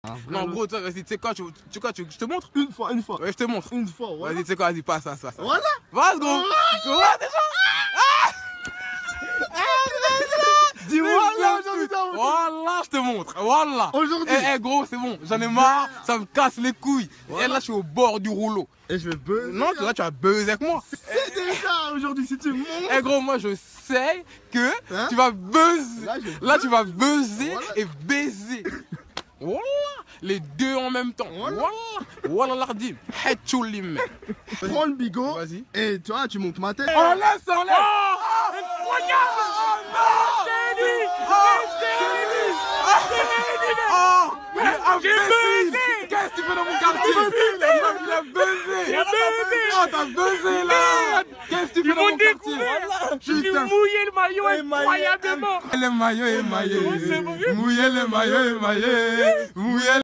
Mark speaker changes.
Speaker 1: Ah,
Speaker 2: non, gros, vas-y, tu sais quoi, je te montre?
Speaker 1: Une fois.
Speaker 2: Ouais, je te montre.
Speaker 1: Une fois, voilà.
Speaker 2: Vas-y, tu sais quoi, vas-y, passe ça.
Speaker 1: Voilà.
Speaker 2: Vas, gros. Ouais, déjà.
Speaker 1: Dis-moi là, aujourd'hui,
Speaker 2: Voilà, je te montre. Voilà.
Speaker 1: Aujourd'hui.
Speaker 2: Eh, gros, c'est bon. J'en ai marre. Ça me casse les couilles.
Speaker 1: Voilà.
Speaker 2: Et là, je suis au bord du rouleau.
Speaker 1: Et je vais buzzer.
Speaker 2: Non, là, tu vas buzzer avec moi.
Speaker 1: C'est déjà aujourd'hui, si tu montes.
Speaker 2: Eh, gros, moi, je sais que
Speaker 1: Hein?
Speaker 2: tu vas buzzer.
Speaker 1: Là,
Speaker 2: Tu vas buzzer
Speaker 1: Voilà.
Speaker 2: et baiser. Voilà. Les deux en même temps.
Speaker 1: Voilà.
Speaker 2: Voilà l'ardim. Hetchoulim.
Speaker 1: Prends le bigot.
Speaker 2: Vas-y.
Speaker 1: Et toi, tu montes ma tête.
Speaker 2: Enlève.
Speaker 3: Incroyable!
Speaker 2: J'ai buzzé! Qu'est-ce que tu fais dans mon quartier? Il a buzzé! Oh, t'as buzzé là! Qu'est-ce que tu fais dans mon quartier?
Speaker 3: J'ai mouillé le maillot incroyablement!
Speaker 2: Le maillot émaillé!
Speaker 3: C'est bon.
Speaker 2: Mouillé le maillot émaillé! Mouillé